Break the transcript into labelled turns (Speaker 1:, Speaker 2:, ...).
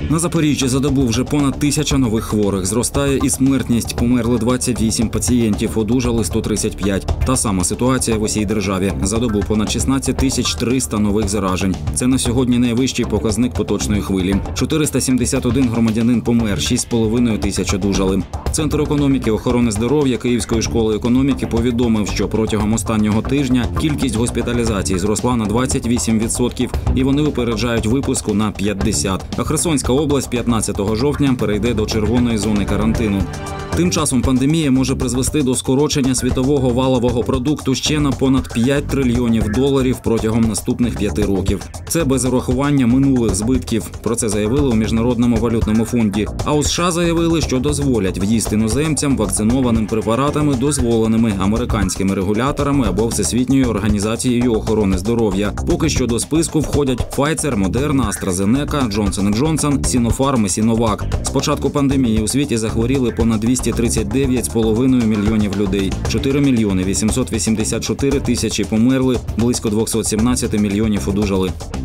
Speaker 1: На Запоріжжі за добу вже понад 1000 нових хворих. Зростає і смертність. Померли 28 пацієнтів, одужали 135. Та сама ситуація в усій державі. За добу понад 16 300 нових заражень. Це на сьогодні найвищий показник поточної хвилі. 471 громадянин помер, 6,5 тисяч одужали. Центр економіки охорони здоров'я Київської школи економіки повідомив, що протягом останнього тижня кількість госпіталізацій зросла на 28%, і вони випереджають випуску на 50%. А Херсонська область 15 жовтня перейде до червоної зони карантину. Тим часом пандемія може призвести до скорочення світового валового продукту ще на понад 5 трильйонів доларів протягом наступних 5 років. Це без урахування минулих збитків. Про це заявили у Міжнародному валютному фонді. А у США заявили, що дозволять в'їзд іноземцям вакцинованим препаратами, дозволеними американськими регуляторами або Всесвітньою організацією охорони здоров'я. Поки що до списку входять Pfizer, Moderna, AstraZeneca, Johnson & Johnson, Sinopharm і Sinovac. З початку пандемії у світі захворіли понад 239,5 мільйонів людей. 4 мільйони 884 тисячі померли, близько 217 мільйонів одужали.